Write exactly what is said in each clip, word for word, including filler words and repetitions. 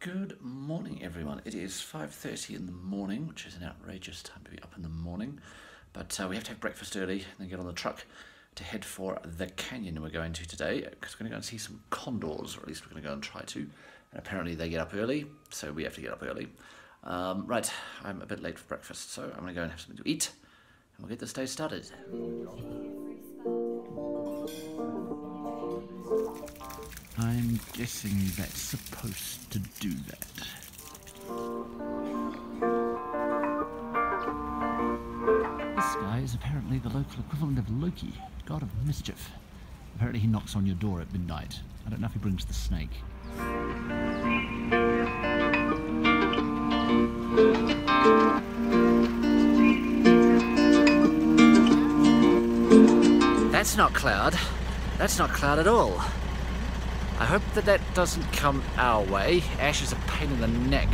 Good morning, everyone. It is five thirty in the morning, which is an outrageous time to be up in the morning. But uh, we have to have breakfast early and then get on the truck to head for the canyon we're going to today, because we're going to go and see some condors, or at least we're going to go and try to. And apparently they get up early, so we have to get up early. Um, right, I'm a bit late for breakfast, so I'm going to go and have something to eat, and we'll get this day started. I'm guessing that's supposed to do that. This guy is apparently the local equivalent of Loki, god of mischief. Apparently he knocks on your door at midnight. I don't know if he brings the snake. That's not cloud. That's not cloud at all. I hope that that doesn't come our way. Ash is a pain in the neck.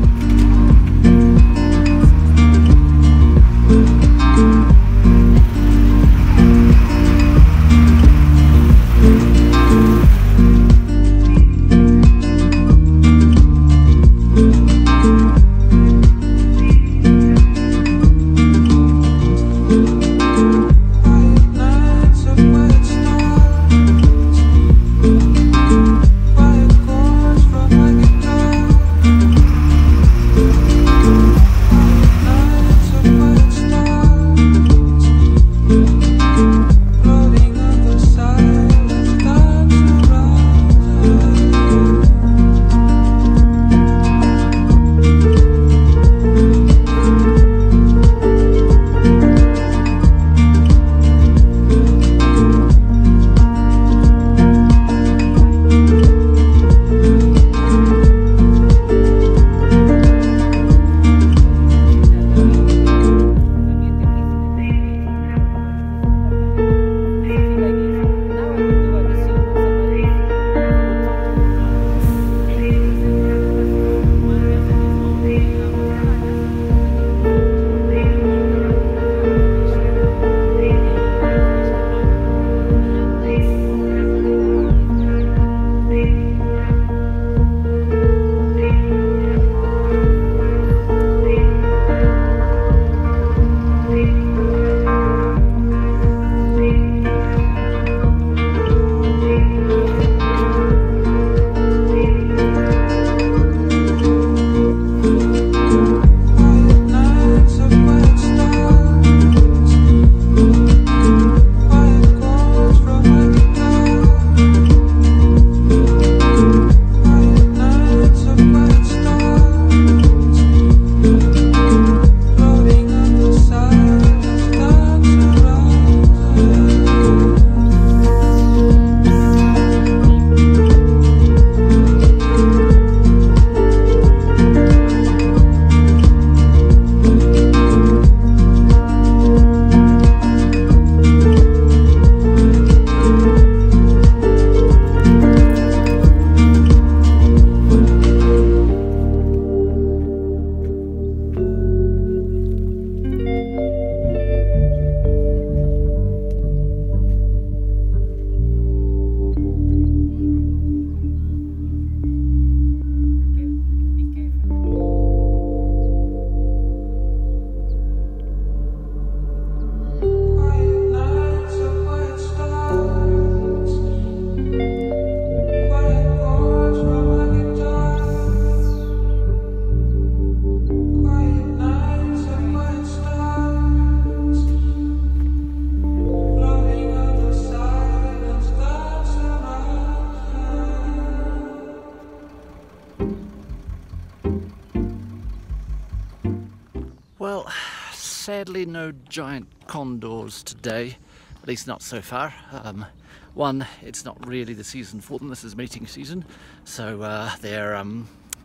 Well, sadly no giant condors today, at least not so far. Um, one, it's not really the season for them, this is mating season, so uh, they're um,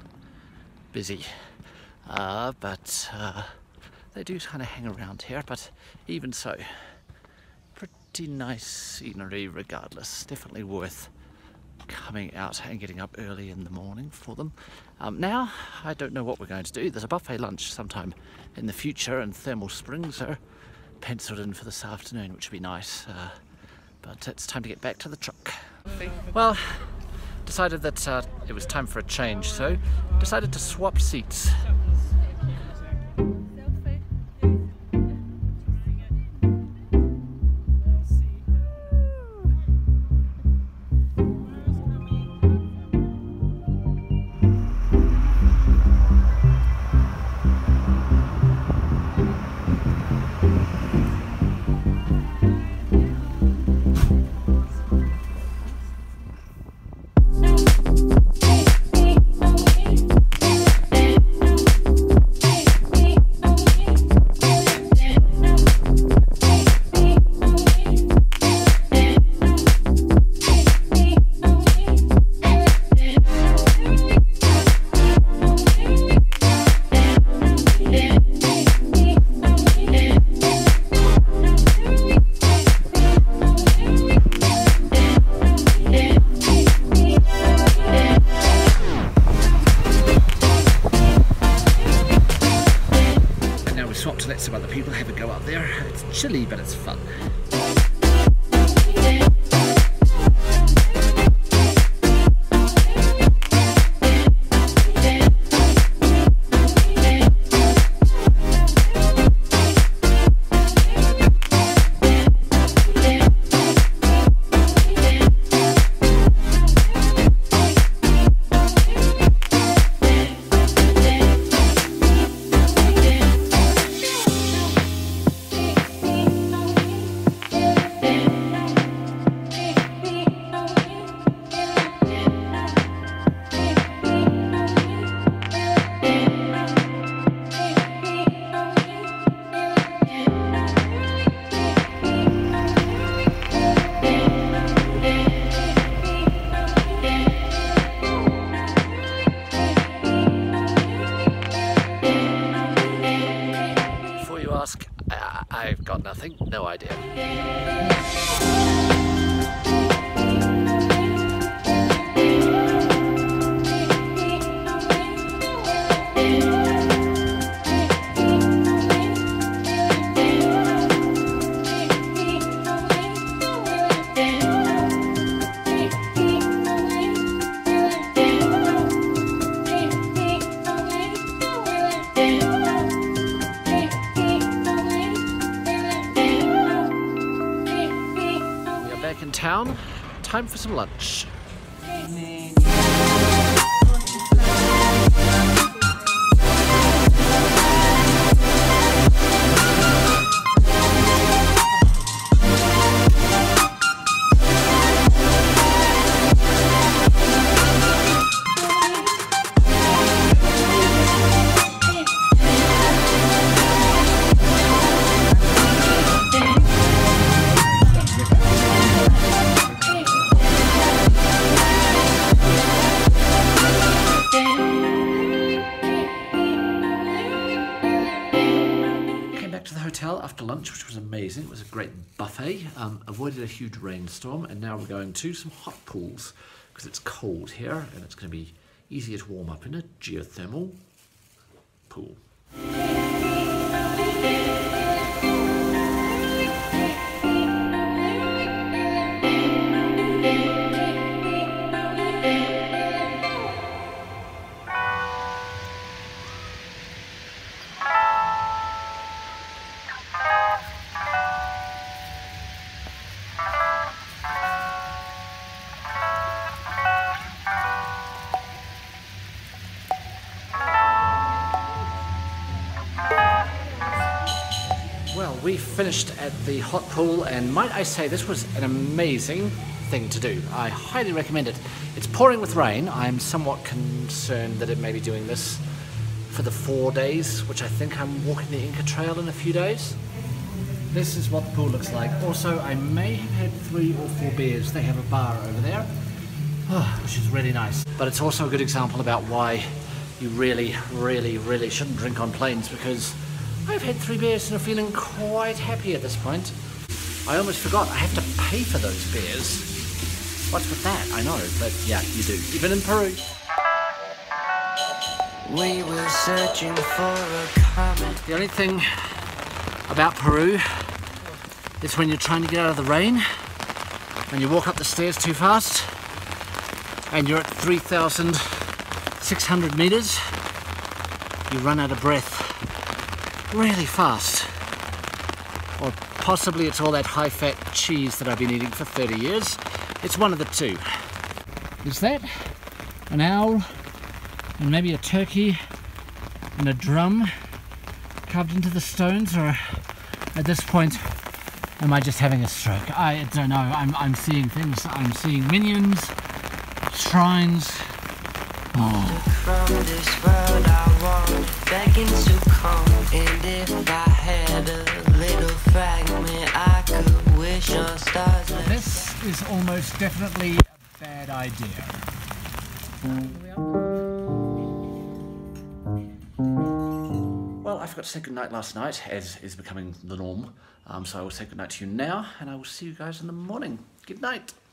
busy. Uh, but uh, they do kind of hang around here, but even so, pretty nice scenery regardless. Definitely worth coming out and getting up early in the morning for them. Um, now, I don't know what we're going to do. There's a buffet lunch sometime in the future, and thermal springs are penciled in for this afternoon, which would be nice. Uh, but it's time to get back to the truck. Well, decided that uh, it was time for a change, so decided to swap seats. To let some other people have a go up there. It's chilly, but it's fun. I've got nothing, no idea. In town, time for some lunch. After lunch, which was amazing. It was a great buffet. Um, avoided a huge rainstorm, and now we're going to some hot pools because it's cold here and it's going to be easier to warm up in a geothermal pool. Well, we finished at the hot pool, and might I say this was an amazing thing to do. I highly recommend it. It's pouring with rain. I'm somewhat concerned that it may be doing this for the four days, which I think I'm walking the Inca Trail in a few days. This is what the pool looks like. Also, I may have had three or four beers. They have a bar over there, oh, which is really nice. But it's also a good example about why you really, really, really shouldn't drink on planes, because I've had three beers and I'm feeling quite happy at this point. I almost forgot, I have to pay for those beers. What's with that? I know, but yeah, you do. Even in Peru. We were searching for a comment. The only thing about Peru is when you're trying to get out of the rain and you walk up the stairs too fast, and you're at three thousand six hundred meters, you run out of breath really fast. Or possibly it's all that high-fat cheese that I've been eating for thirty years. It's one of the two. Is that an owl and maybe a turkey and a drum carved into the stones, or at this point am I just having a stroke? I don't know. I'm, I'm seeing things. I'm seeing minions, shrines. Oh. From this world I want begging to come, and if I had a little fragment I could wish on stars. This is almost definitely a bad idea. Well, I forgot to say goodnight last night, as is becoming the norm. Um, so I will say goodnight to you now, and I will see you guys in the morning. Good night.